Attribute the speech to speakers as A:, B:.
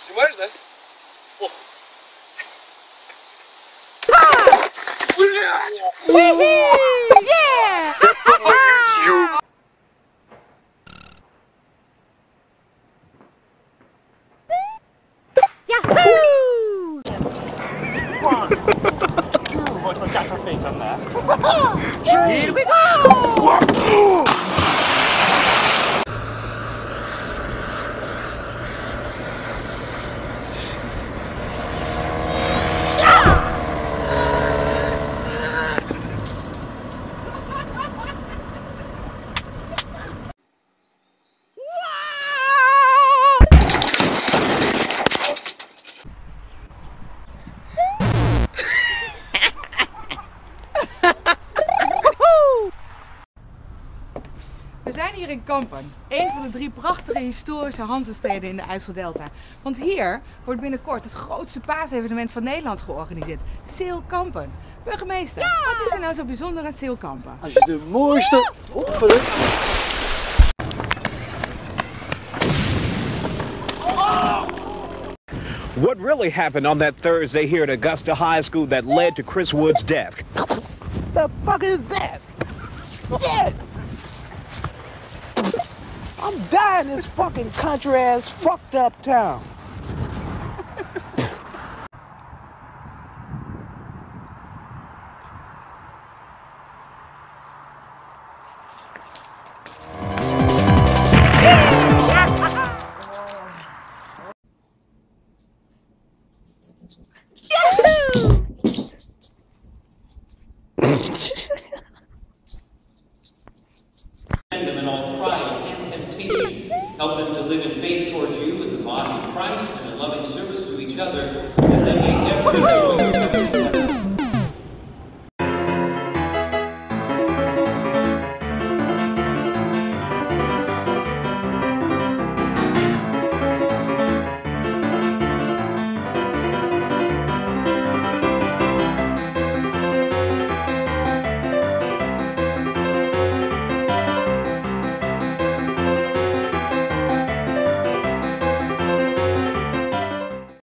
A: Se mais, né? Pô.
B: Yeah! Yahoo!
C: One, two, what's my gaffer face on there?
B: Here we go! We zijn hier in Kampen, een van de 3 prachtige historische Hanzesteden in de IJsseldelta. Want hier wordt binnenkort het grootste paasevenement van Nederland georganiseerd. Seel Kampen. Burgemeester, wat is er nou zo bijzonder aan Seel Kampen?
D: Als je de mooiste opvullen.
E: What really happened on that Thursday here at Augusta High School that led to Chris Wood's death?
D: The fuck is that? Shit! I'm dying in this fucking country ass fucked up town.
F: Them in all trial and temptation. Help them to live in faith towards you in the body of Christ and in loving service to each other, that they may ever enjoy